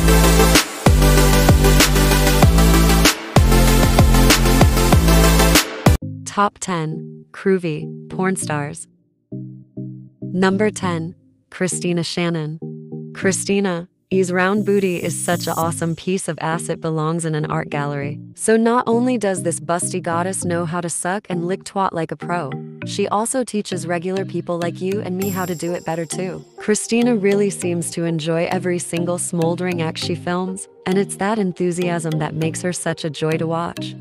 Top 10 Curvy Pornstars. Number 10. Christina Shannon. Christina's round booty is such an awesome piece of ass, it belongs in an art gallery. So not only does this busty goddess know how to suck and lick twat like a pro, she also teaches regular people like you and me how to do it better too. Christina really seems to enjoy every single smoldering act she films, and it's that enthusiasm that makes her such a joy to watch.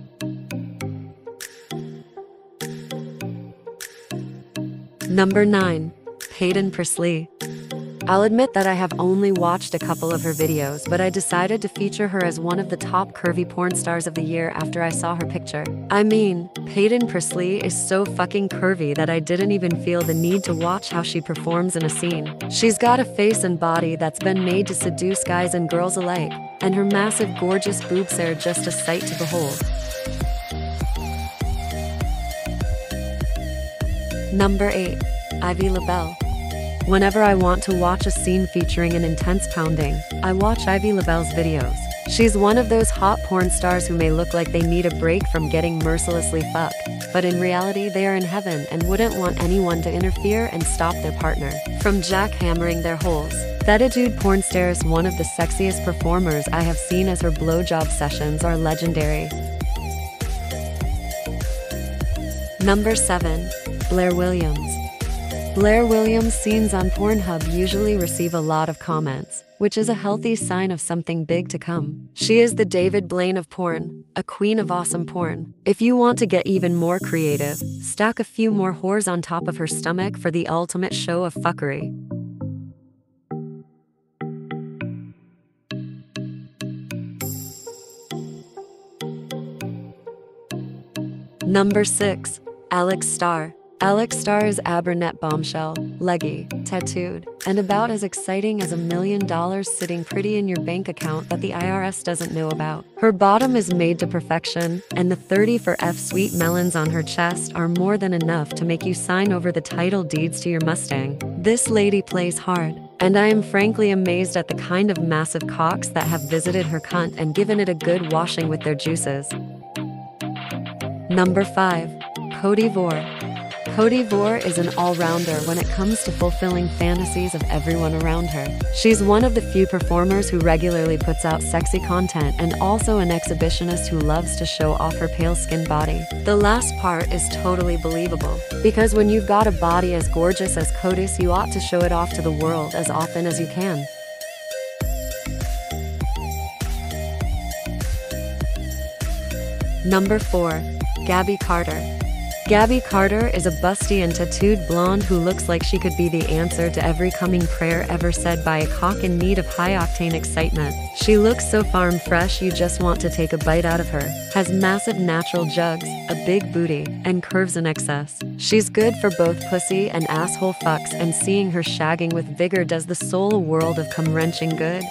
Number 9. Peyton Priestley. I'll admit that I have only watched a couple of her videos, but I decided to feature her as one of the top curvy porn stars of the year after I saw her picture. I mean, Peyton Priestley is so fucking curvy that I didn't even feel the need to watch how she performs in a scene. She's got a face and body that's been made to seduce guys and girls alike, and her massive gorgeous boobs are just a sight to behold. Number 8. Ivy LaBelle. Whenever I want to watch a scene featuring an intense pounding, I watch Ivy LaBelle's videos. She's one of those hot porn stars who may look like they need a break from getting mercilessly fucked, but in reality they are in heaven and wouldn't want anyone to interfere and stop their partner from jackhammering their holes. That dude porn stars, one of the sexiest performers I have seen, as her blowjob sessions are legendary. Number 7. Blair Williams. Blair Williams' scenes on Pornhub usually receive a lot of comments, which is a healthy sign of something big to come. She is the David Blaine of porn, a queen of awesome porn. If you want to get even more creative, stack a few more whores on top of her stomach for the ultimate show of fuckery. Number 6. Alex Starr. Alex Starr is a brunette bombshell, leggy, tattooed, and about as exciting as $1 million sitting pretty in your bank account that the IRS doesn't know about. Her bottom is made to perfection, and the 30 for F sweet melons on her chest are more than enough to make you sign over the title deeds to your Mustang. This lady plays hard, and I am frankly amazed at the kind of massive cocks that have visited her cunt and given it a good washing with their juices. Number 5. Cody Vore. Cody Vore is an all-rounder when it comes to fulfilling fantasies of everyone around her. She's one of the few performers who regularly puts out sexy content and also an exhibitionist who loves to show off her pale-skinned body. The last part is totally believable, because when you've got a body as gorgeous as Cody's, you ought to show it off to the world as often as you can. Number 4. Gabby Carter. Gabby Carter is a busty and tattooed blonde who looks like she could be the answer to every coming prayer ever said by a cock in need of high-octane excitement. She looks so farm fresh you just want to take a bite out of her, has massive natural jugs, a big booty, and curves in excess. She's good for both pussy and asshole fucks, and seeing her shagging with vigor does the soul a world of cum-wrenching good.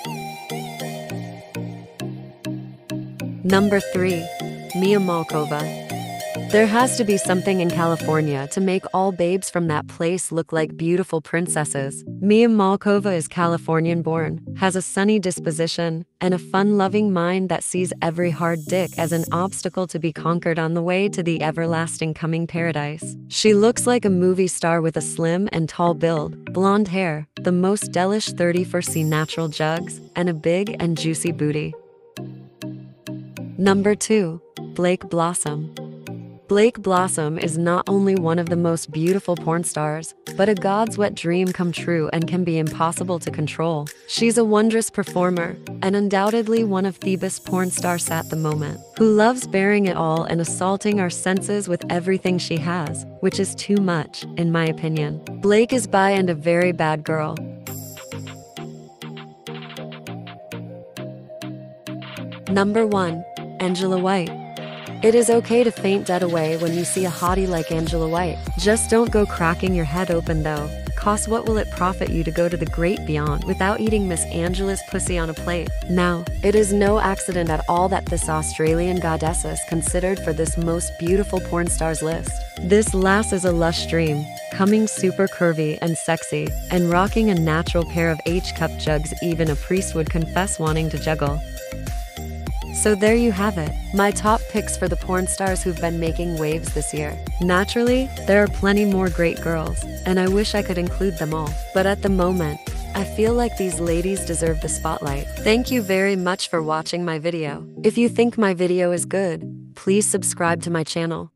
Number 3. Mia Malkova. There has to be something in California to make all babes from that place look like beautiful princesses. Mia Malkova is Californian-born, has a sunny disposition, and a fun-loving mind that sees every hard dick as an obstacle to be conquered on the way to the everlasting coming paradise. She looks like a movie star with a slim and tall build, blonde hair, the most delish 30-for-C natural jugs, and a big and juicy booty. Number 2. Blake Blossom. Blake Blossom is not only one of the most beautiful porn stars, but a god's wet dream come true and can be impossible to control. She's a wondrous performer, and undoubtedly one of the best porn stars at the moment, who loves bearing it all and assaulting our senses with everything she has, which is too much, in my opinion. Blake is bi and a very bad girl. Number 1. Angela White. It is okay to faint dead away when you see a hottie like Angela White. Just don't go cracking your head open though, cost? What will it profit you to go to the great beyond without eating Miss Angela's pussy on a plate? Now, it is no accident at all that this Australian goddess is considered for this most beautiful porn stars list. This lass is a lush dream, coming super curvy and sexy, and rocking a natural pair of H-cup jugs even a priest would confess wanting to juggle. So there you have it, my top picks for the porn stars who've been making waves this year. Naturally, there are plenty more great girls, and I wish I could include them all. But at the moment, I feel like these ladies deserve the spotlight. Thank you very much for watching my video. If you think my video is good, please subscribe to my channel.